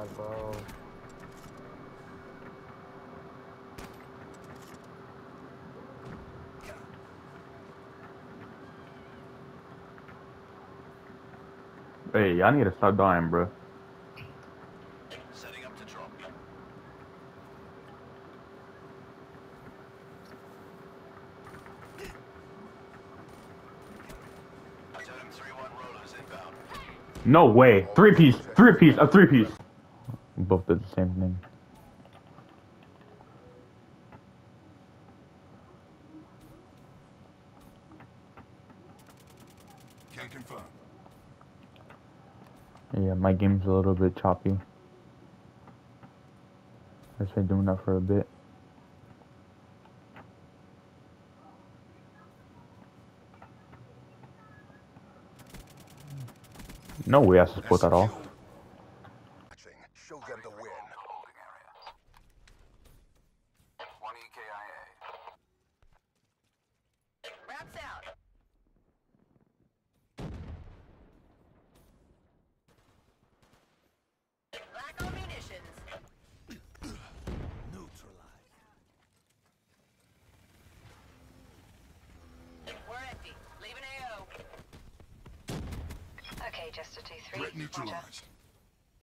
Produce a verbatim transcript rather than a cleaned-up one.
god, bro. Hey, y'all need to stop dying, bro. Setting up to drop. Totem three one rollers inbound. No way. Three piece. Three piece. A three piece. Both did the same thing. Can confirm. Yeah, my game's a little bit choppy. I've been doing that for a bit. No way I should put that off. Show them the win. Holding area. One E K I A. Wraps out. Lack on munitions. Neutralized. We're empty. Leaving A O. Okay, Jester two three. Threat neutralized.